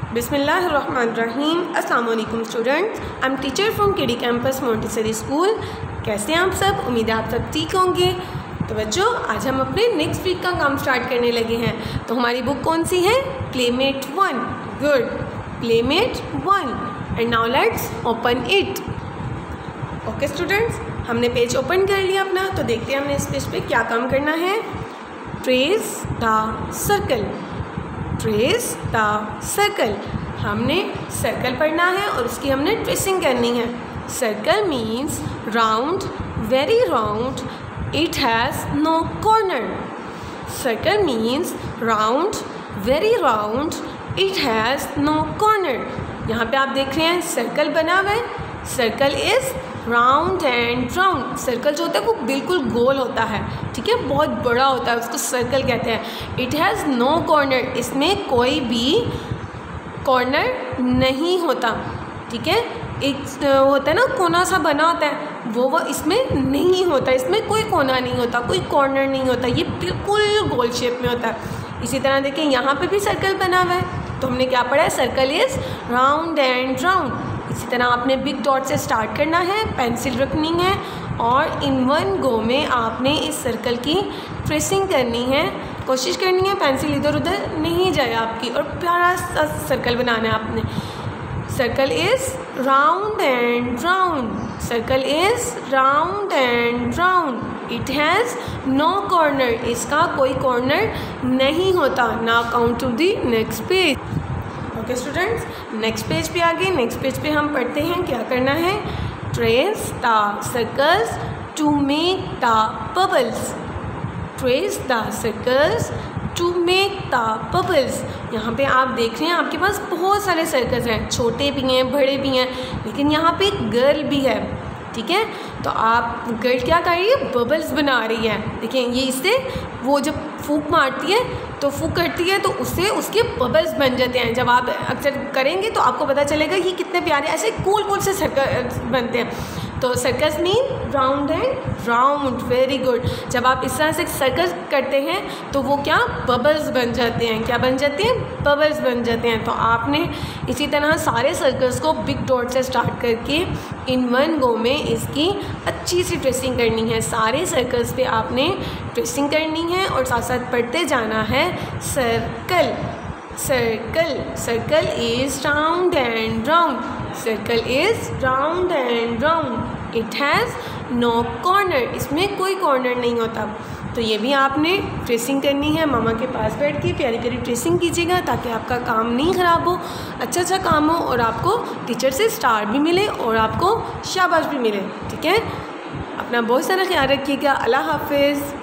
बिस्मिल्लाहिर्रहमानिर्रहीम। अस्सलाम वालेकुम students, I am teacher from KD campus Montessori school. कैसे हैं आप सब? उम्मीद है आप सब ठीक होंगे। तो बच्चों, आज हम अपने नेक्स्ट वीक का काम स्टार्ट करने लगे हैं। तो हमारी बुक कौन सी है? Playmate 1। Good, Playmate 1। And now let's open it. Okay students, हमने पेज ओपन कर लिया अपना। तो देखते हैं हमने इस पेज पे क्या काम करना है। Trace the circle, trace the circle. हमने सर्कल पढ़ना है और उसकी हमने ट्रेसिंग करनी है। Circle means round, very round, it has no corner. Circle means round, very round, it has no corner. यहाँ पे आप देख रहे हैं सर्कल बना हुआ है। Circle is round and round. Circle जो होता है वो बिल्कुल गोल होता है, ठीक है, बहुत बड़ा होता है, उसको सर्कल कहते हैं। इट हैज़ नो कॉर्नर, इसमें कोई भी कॉर्नर नहीं होता, ठीक है। एक होता है ना, कोना सा बना होता है, वो इसमें नहीं होता। इसमें कोई कोना नहीं होता, कोई कॉर्नर नहीं होता, ये बिल्कुल गोल शेप में होता है। इसी तरह देखिए यहाँ पे भी सर्कल बना हुआ है। तो हमने क्या पढ़ा है? Circle is round and round. इसी तरह आपने बिग डॉट से स्टार्ट करना है, पेंसिल रखनी है और इन वन गो में आपने इस सर्कल की ट्रेसिंग करनी है। कोशिश करनी है पेंसिल इधर उधर नहीं जाए आपकी, और प्यारा सा सर्कल बनाना है आपने। Circle is round and round, circle is round and round, it has no corner, इसका कोई कॉर्नर नहीं होता। Now count to the next page. Okay students, next page पे आगे, नेक्स्ट पेज पे हम पढ़ते हैं क्या करना है। Trace the circles to make the bubbles, trace the circles to make the bubbles. यहाँ पे आप देख रहे हैं आपके पास बहुत सारे सर्कल्स हैं, छोटे भी हैं, बड़े भी हैं, लेकिन यहाँ पे एक गर्ल भी है, ठीक है। तो आप गर्ल क्या कर रही है? बबल्स बना रही है। देखिए ये इससे वो जब फूंक मारती है तो फूंक करती है तो उससे उसके बबल्स बन जाते हैं। जब आप अक्सर करेंगे तो आपको पता चलेगा ये कितने प्यारे ऐसे गोल गोल से सर्कल बनते हैं। तो circles mean round and round, very good. जब आप इस तरह से सर्कल करते हैं तो वो क्या? बबल्स बन जाते हैं। क्या बन जाते हैं? बबल्स बन जाते हैं। तो आपने इसी तरह सारे सर्कल्स को बिग डॉट से स्टार्ट करके इन वन गो में इसकी अच्छी सी ट्रेसिंग करनी है। सारे सर्कल्स पे आपने ट्रेसिंग करनी है और साथ साथ पढ़ते जाना है। Circle, circle, circle is round and round, circle is round and round, it has no corner, इसमें कोई कॉर्नर नहीं होता। तो ये भी आपने ट्रेसिंग करनी है। मामा के पास बैठ के प्यारी प्यारी ट्रेसिंग कीजिएगा ताकि आपका काम नहीं ख़राब हो, अच्छा अच्छा काम हो और आपको टीचर से स्टार भी मिले और आपको शाबाश भी मिले, ठीक है। अपना बहुत सारा ख्याल रखिएगा। अल्लाह हाफिज़।